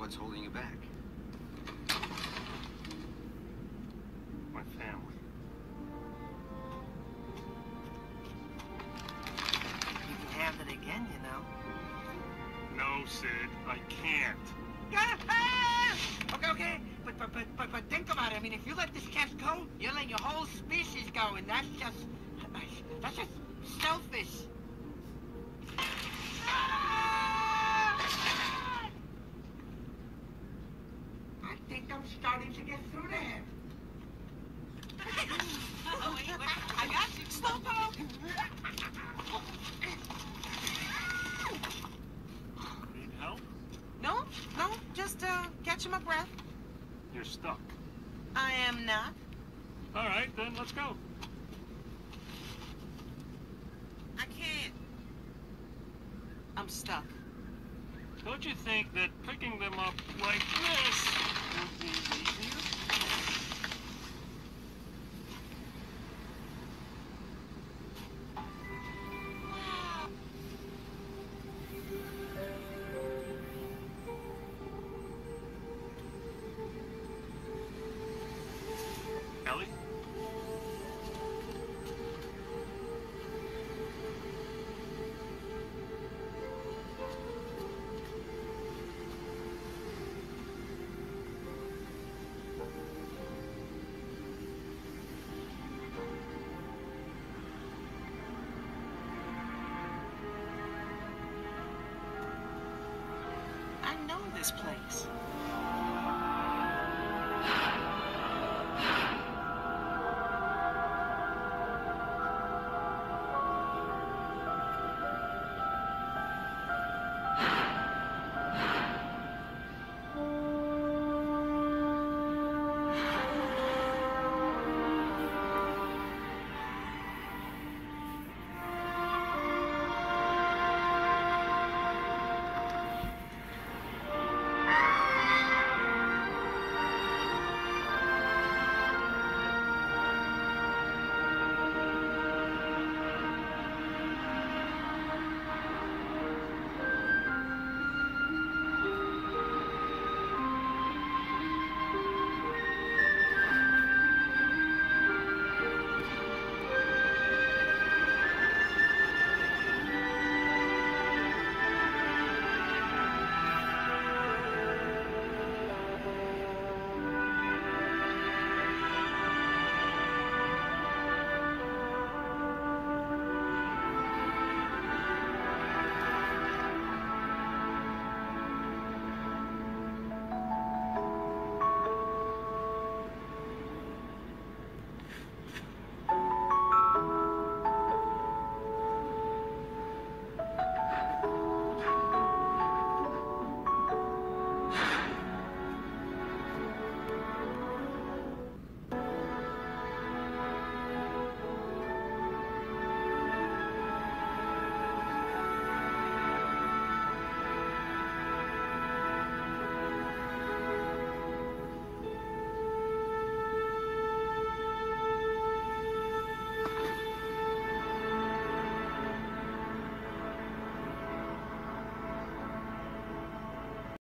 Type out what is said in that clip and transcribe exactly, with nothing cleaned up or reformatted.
What's holding you back? My family. You can have it again, you know. No, Sid, I can't. Okay, okay, but, but, but, but, but think about it. I mean, if you let this cat go, you let your whole species go, and that's just, that's just selfish. I think I'm starting to get through to him. Oh, wait, wait, I got you. Slowpoke! Need help? No, no, just uh, catching my breath. You're stuck. I am not. All right, then let's go. I can't. I'm stuck. Don't you think that picking them up like this would be easier? Ellie? I know this place.